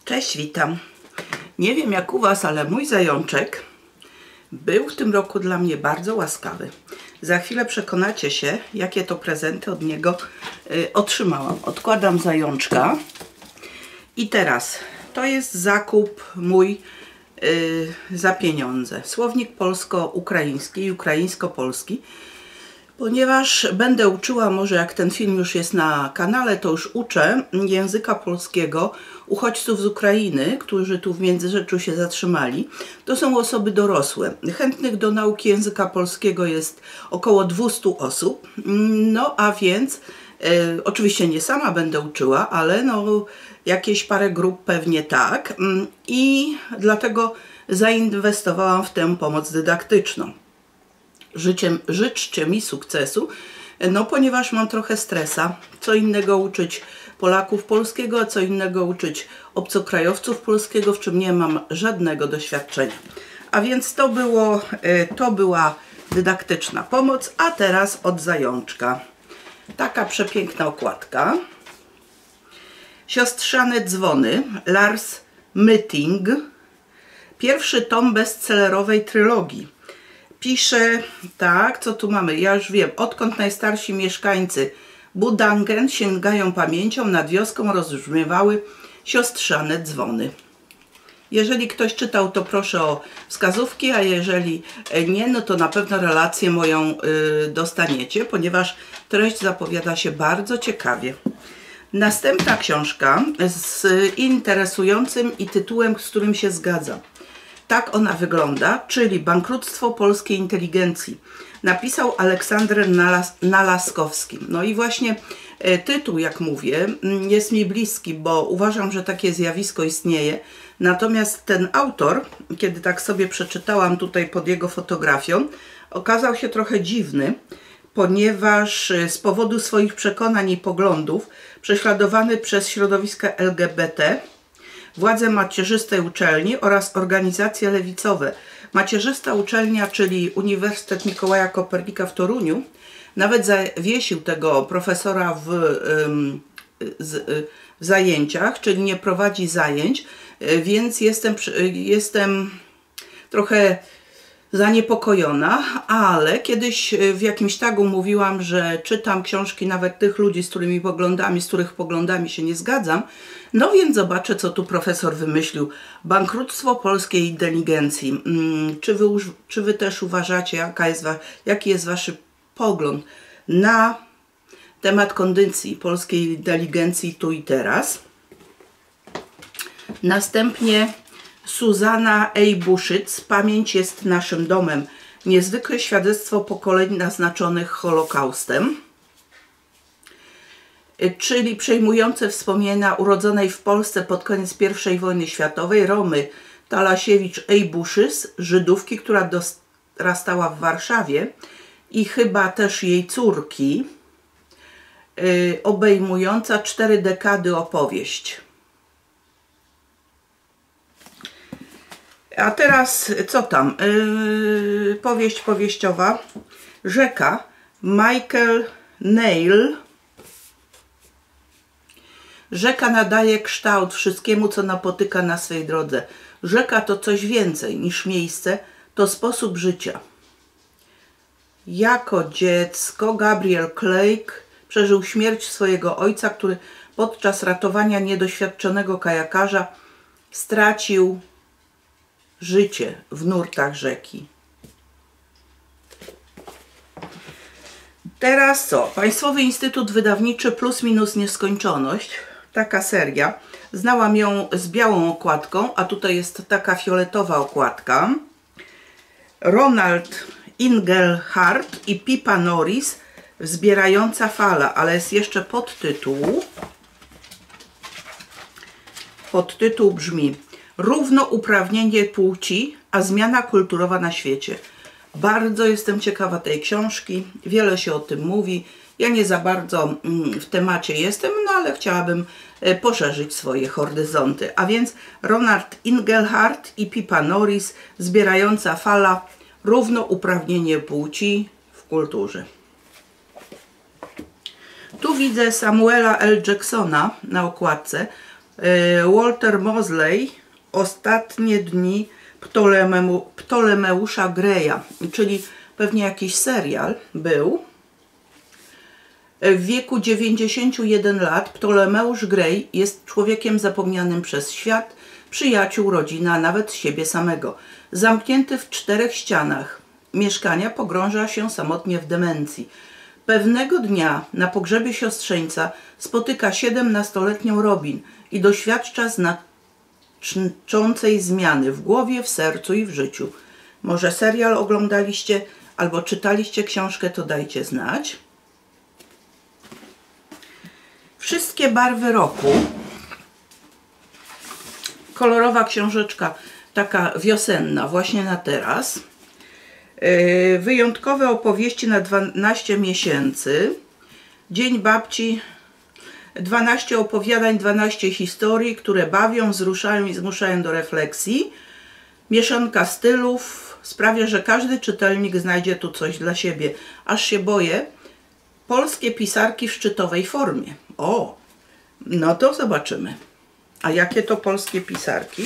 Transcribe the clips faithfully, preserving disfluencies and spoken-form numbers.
Cześć, witam. Nie wiem jak u Was, ale mój zajączek był w tym roku dla mnie bardzo łaskawy. Za chwilę przekonacie się, jakie to prezenty od niego y, otrzymałam. Odkładam zajączka i teraz to jest zakup mój y, za pieniądze. Słownik polsko-ukraiński i ukraińsko-polski. Ponieważ będę uczyła, może jak ten film już jest na kanale, to już uczę języka polskiego uchodźców z Ukrainy, którzy tu w Międzyrzeczu się zatrzymali. To są osoby dorosłe. Chętnych do nauki języka polskiego jest około dwieście osób. No a więc, e, oczywiście nie sama będę uczyła, ale no jakieś parę grup pewnie tak. I dlatego zainwestowałam w tę pomoc dydaktyczną. Życzę, życzcie mi sukcesu, no ponieważ mam trochę stresa. Co innego uczyć Polaków polskiego, a co innego uczyć obcokrajowców polskiego, w czym nie mam żadnego doświadczenia. A więc to, było, to była dydaktyczna pomoc, a teraz od zajączka. Taka przepiękna okładka. Siostrzane dzwony, Lars Myting. Pierwszy tom bestsellerowej trylogii. Pisze tak, co tu mamy? Ja już wiem. Odkąd najstarsi mieszkańcy Budangen sięgają pamięcią, nad wioską rozbrzmiewały siostrzane dzwony. Jeżeli ktoś czytał, to proszę o wskazówki, a jeżeli nie, no to na pewno relację moją y, dostaniecie, ponieważ treść zapowiada się bardzo ciekawie. Następna książka z interesującym i tytułem, z którym się zgadzam. Tak ona wygląda, czyli Bankructwo polskiej inteligencji. Napisał Aleksander Nalas Nalaskowski. No i właśnie e, tytuł, jak mówię, jest mi bliski, bo uważam, że takie zjawisko istnieje. Natomiast ten autor, kiedy tak sobie przeczytałam tutaj pod jego fotografią, okazał się trochę dziwny, ponieważ z powodu swoich przekonań i poglądów prześladowany przez środowiska L G B T, władze macierzystej uczelni oraz organizacje lewicowe. Macierzysta uczelnia, czyli Uniwersytet Mikołaja Kopernika w Toruniu, nawet zawiesił tego profesora w, w zajęciach, czyli nie prowadzi zajęć, więc jestem, jestem trochę zaniepokojona, ale kiedyś w jakimś tagu mówiłam, że czytam książki nawet tych ludzi, z którymi poglądami, z których poglądami się nie zgadzam. No więc zobaczę, co tu profesor wymyślił. Bankructwo polskiej inteligencji. Czy wy, czy wy też uważacie, jaka jest, jaki jest wasz pogląd na temat kondycji polskiej inteligencji tu i teraz? Następnie Suzanna Ejbuszyc, Pamięć jest naszym domem. Niezwykłe świadectwo pokoleń naznaczonych Holokaustem. Czyli przejmujące wspomnienia urodzonej w Polsce pod koniec pierwszej wojny światowej Romy Talasiewicz-Ejbuszyc, Żydówki, która dorastała w Warszawie, i chyba też jej córki, yy, obejmująca cztery dekady opowieść. A teraz co tam? Yy, powieść powieściowa. Rzeka. Michael Neil. Rzeka nadaje kształt wszystkiemu, co napotyka na swej drodze. Rzeka to coś więcej niż miejsce, to sposób życia. Jako dziecko Gabriel Clegg przeżył śmierć swojego ojca, który podczas ratowania niedoświadczonego kajakarza stracił życie w nurtach rzeki. Teraz co? Państwowy Instytut Wydawniczy Plus Minus Nieskończoność. Taka seria. Znałam ją z białą okładką, a tutaj jest taka fioletowa okładka. Ronald Inglehart i Pippa Norris, Wzbierająca fala, ale jest jeszcze podtytuł. Podtytuł brzmi Równouprawnienie płci, a zmiana kulturowa na świecie. Bardzo jestem ciekawa tej książki, wiele się o tym mówi. Ja nie za bardzo w temacie jestem, no ale chciałabym poszerzyć swoje horyzonty. A więc Ronald Inglehart i Pippa Norris, Zbierająca fala, równouprawnienie płci w kulturze. Tu widzę Samuela L. Jacksona na okładce. Walter Mosley, Ostatnie dni Ptolemeu, Ptolemeusza Greya, czyli pewnie jakiś serial był. W wieku dziewięćdziesięciu jeden lat Ptolemeusz Grey jest człowiekiem zapomnianym przez świat, przyjaciół, rodzina, a nawet siebie samego. Zamknięty w czterech ścianach mieszkania pogrąża się samotnie w demencji. Pewnego dnia na pogrzebie siostrzeńca spotyka siedemnastoletnią Robin i doświadcza znaczącej zmiany w głowie, w sercu i w życiu. Może serial oglądaliście albo czytaliście książkę, to dajcie znać. Wszystkie barwy roku. Kolorowa książeczka, taka wiosenna, właśnie na teraz. Yy, wyjątkowe opowieści na dwanaście miesięcy. Dzień babci. dwanaście opowiadań, dwanaście historii, które bawią, wzruszają i zmuszają do refleksji. Mieszanka stylów sprawia, że każdy czytelnik znajdzie tu coś dla siebie. Aż się boję. Polskie pisarki w szczytowej formie. O, no to zobaczymy. A jakie to polskie pisarki?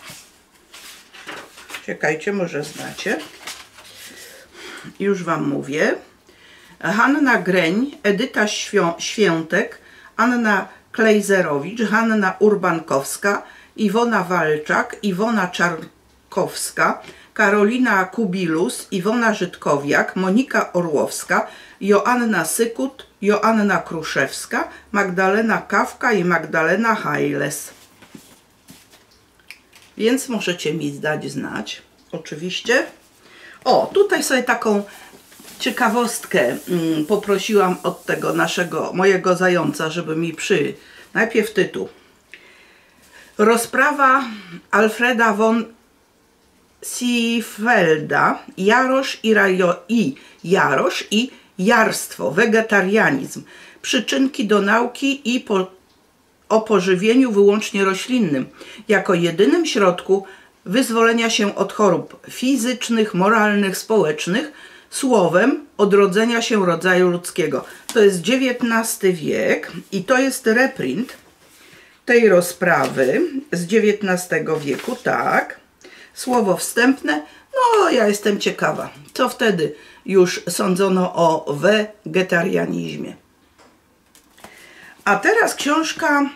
Czekajcie, może znacie. Już wam mówię. Hanna Greń, Edyta Świętek, Anna Klejzerowicz, Hanna Urbankowska, Iwona Walczak, Iwona Czarkowska, Karolina Kubilus, Iwona Żydkowiak, Monika Orłowska, Joanna Sykut, Joanna Kruszewska, Magdalena Kawka i Magdalena Hajles. Więc możecie mi dać znać, oczywiście. O, tutaj sobie taką ciekawostkę mm, poprosiłam od tego naszego, mojego zająca, żeby mi przy... Najpierw tytuł. Rozprawa Alfreda von Seefelda, Jarosz i, rajo, i Jarosz i jarstwo, wegetarianizm, przyczynki do nauki i po, o pożywieniu wyłącznie roślinnym, jako jedynym środku wyzwolenia się od chorób fizycznych, moralnych, społecznych, słowem odrodzenia się rodzaju ludzkiego. To jest dziewiętnasty wiek i to jest reprint tej rozprawy z dziewiętnastego wieku, tak. Słowo wstępne, no ja jestem ciekawa, co wtedy już sądzono o wegetarianizmie. A teraz książka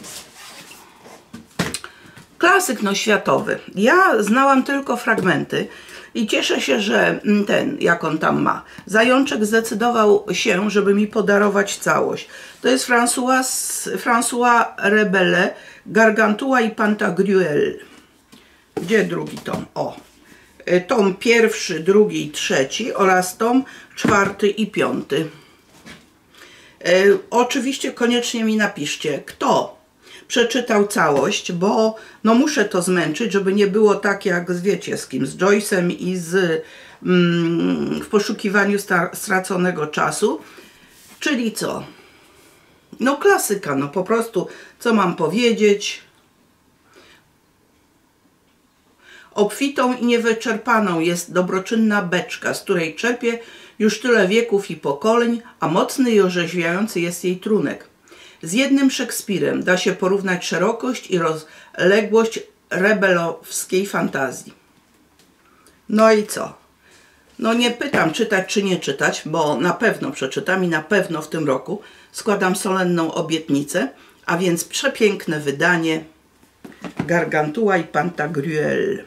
klasyk no światowy. Ja znałam tylko fragmenty i cieszę się, że ten, jak on tam ma, Zajączek zdecydował się, żeby mi podarować całość. To jest François, François Rabelais, Gargantua i Pantagruel. Gdzie drugi tom? O, tom pierwszy, drugi i trzeci oraz tom czwarty i piąty. E, oczywiście koniecznie mi napiszcie, kto przeczytał całość, bo no muszę to zmęczyć, żeby nie było tak jak z, wiecie, z kim, z Joyce'em i z mm, w poszukiwaniu straconego czasu. Czyli co? No klasyka, no po prostu, co mam powiedzieć? Obfitą i niewyczerpaną jest dobroczynna beczka, z której czerpie już tyle wieków i pokoleń, a mocny i orzeźwiający jest jej trunek. Z jednym Szekspirem da się porównać szerokość i rozległość rebelowskiej fantazji. No i co? No nie pytam czytać czy nie czytać, bo na pewno przeczytam i na pewno w tym roku składam solenną obietnicę, a więc przepiękne wydanie Gargantua i Pantagruel.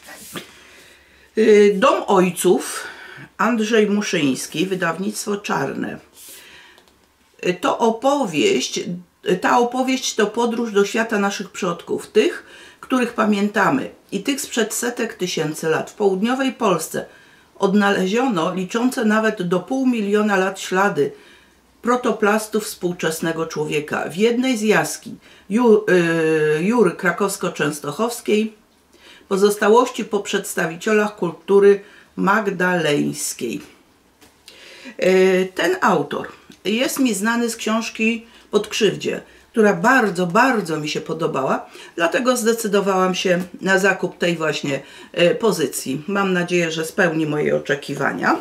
Dom Ojców, Andrzej Muszyński, wydawnictwo Czarne. To opowieść, ta opowieść to podróż do świata naszych przodków, tych, których pamiętamy i tych sprzed setek tysięcy lat. W południowej Polsce odnaleziono liczące nawet do pół miliona lat ślady protoplastów współczesnego człowieka. W jednej z jaskiń Ju, yy, Jury krakowsko-częstochowskiej pozostałości po przedstawicielach kultury magdaleńskiej. Yy, ten autor jest mi znany z książki Pod krzywdzie, która bardzo, bardzo mi się podobała, dlatego zdecydowałam się na zakup tej właśnie yy, pozycji. Mam nadzieję, że spełni moje oczekiwania.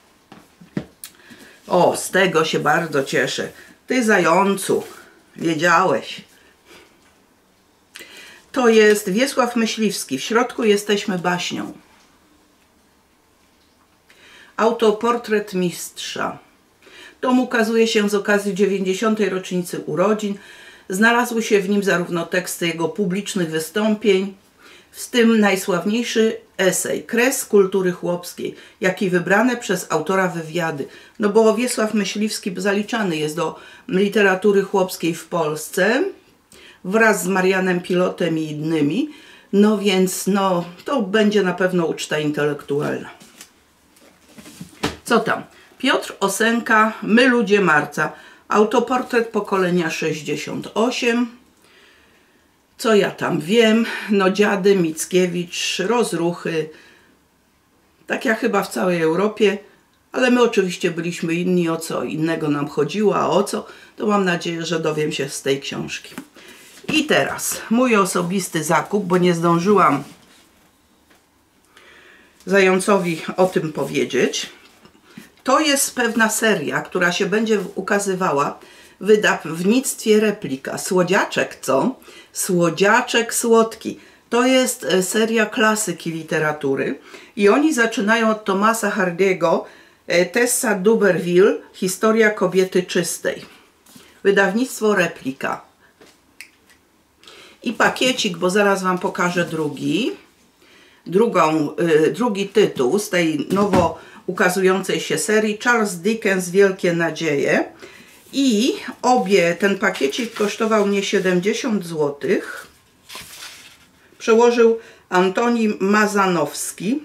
O, z tego się bardzo cieszę. Ty, zającu, wiedziałeś. To jest Wiesław Myśliwski. W środku jesteśmy baśnią. Autoportret mistrza. Tom ukazuje się z okazji dziewięćdziesiątej rocznicy urodzin. Znalazły się w nim zarówno teksty jego publicznych wystąpień, w tym najsławniejszy esej Kres kultury chłopskiej, jak i wybrane przez autora wywiady. No bo Wiesław Myśliwski zaliczany jest do literatury chłopskiej w Polsce wraz z Marianem Pilotem i innymi. No więc no, to będzie na pewno uczta intelektualna. Co tam? Piotr Osenka, My ludzie marca. Autoportret pokolenia sześćdziesiąt osiem. Co ja tam wiem? No dziady, Mickiewicz, rozruchy. Tak jak chyba w całej Europie. Ale my oczywiście byliśmy inni, o co innego nam chodziło, a o co? To mam nadzieję, że dowiem się z tej książki. I teraz mój osobisty zakup, bo nie zdążyłam Zającowi o tym powiedzieć. To jest pewna seria, która się będzie ukazywała w wydawnictwie Replika. Słodziaczek, co? Słodziaczek słodki. To jest seria klasyki literatury i oni zaczynają od Thomasa Hardiego, Tessa Duberville, Historia kobiety czystej. Wydawnictwo Replika. I pakiecik, bo zaraz wam pokażę drugi. Drugą, y, drugi tytuł z tej nowo ukazującej się serii, Charles Dickens, Wielkie nadzieje. I obie, ten pakiecik kosztował mnie siedemdziesiąt złotych. Przełożył Antoni Mazanowski.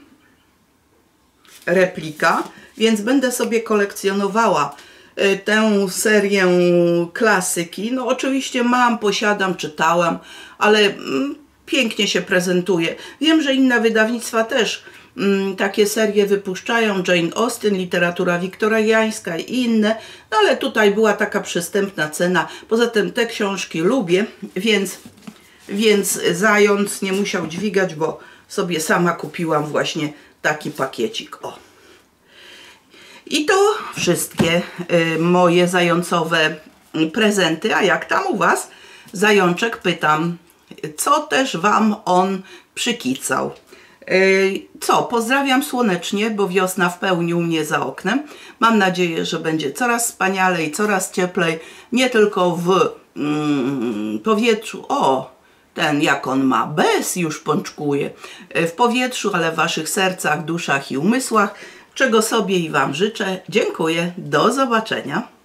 Replika. Więc będę sobie kolekcjonowała y, tę serię klasyki. No oczywiście mam, posiadam, czytałam, ale mm, pięknie się prezentuje. Wiem, że inne wydawnictwa też mm, takie serie wypuszczają. Jane Austen, literatura wiktoriańska i inne. No ale tutaj była taka przystępna cena. Poza tym te książki lubię, więc, więc Zając nie musiał dźwigać, bo sobie sama kupiłam właśnie taki pakiecik. O. I to wszystkie y, moje zającowe prezenty. A jak tam u was? Zajączek, pytam, co też wam on przykicał. Yy, co? Pozdrawiam słonecznie, bo wiosna w pełni u mnie za oknem. Mam nadzieję, że będzie coraz wspanialej, coraz cieplej. Nie tylko w mm, powietrzu. O, ten jak on ma, bez już pączkuje. W powietrzu, ale w waszych sercach, duszach i umysłach. Czego sobie i wam życzę. Dziękuję. Do zobaczenia.